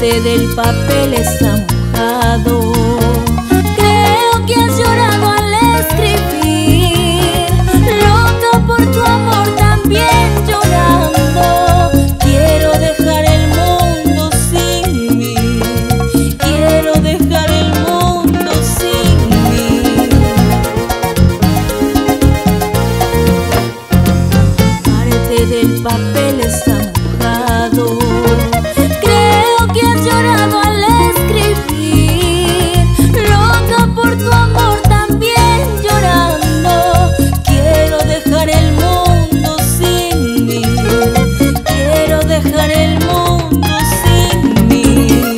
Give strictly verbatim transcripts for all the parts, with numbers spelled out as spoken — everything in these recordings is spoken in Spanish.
Parte del papel está mojado. Creo que has llorado al escribir. Loca por tu amor, también llorando. Quiero dejar el mundo sin mí. Quiero dejar el mundo sin mí. Parte del papel está mojado. Creo que has llorado al escribir. Loca por tu amor, también llorando. Quiero dejar el mundo sin mí. Quiero dejar el mundo sin mí.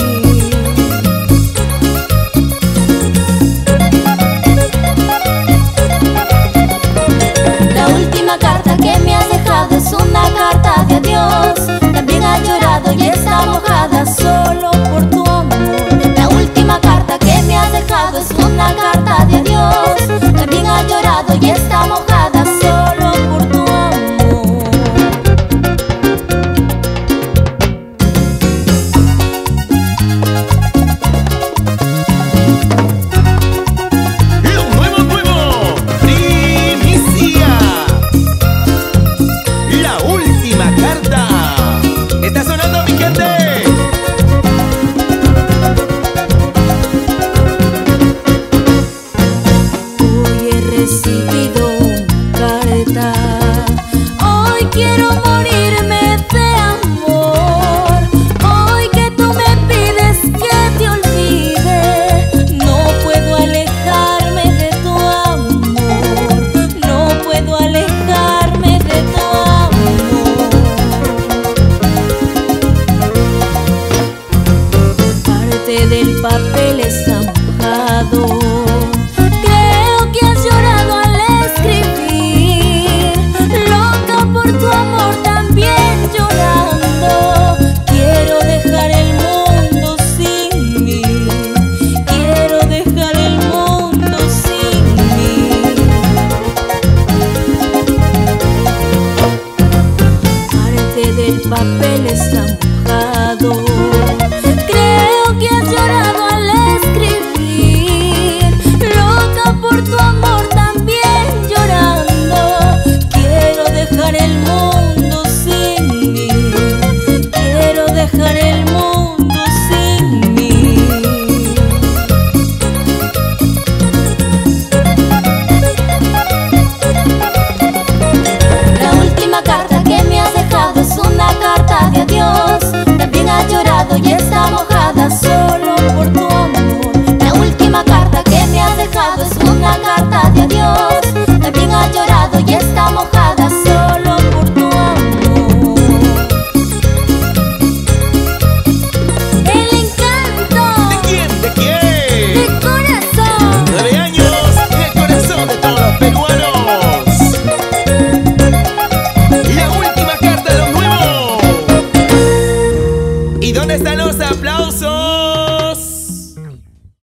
La última carta que me has dejado es una carta de adiós. También has llorado y está mojada solo por tu amor. La última carta que me has dejado es una carta de adiós. También has llorado y está mojada solo por tu amor. Lo nuevo, nuevo, primicia. La última carta. Está sonando, mi gente. Hoy he recibido una carta. Hoy quiero morirme de amor. Hoy que tú me pides que te olvide. No puedo alejarme de tu amor. No puedo alejarme de tu amor. Parte del papel está mojado. Creo que has llorado al escribir. Loca por tu amor, también llorando. Quiero dejar el mundo sin mí. Quiero dejar el mundo sin mí. Parte del papel está mojado. Creo que has llorado al escribir. Loca por tu amor, también llorando. Quiero dejar el mundo sin mí. Quiero dejar el mundo sin mí. La última carta que me has dejado es una carta de adiós. También has llorado y está mojada solo por tu amor. La última carta que me has dejado es una carta de adiós. También has llorado y está mojada solo por tu amor. El encanto. ¿De quién? ¿De quién? De corazón. Nueve años en el corazón de todos los peruanos. La última carta de lo nuevo. ¿Y dónde están los aplausos?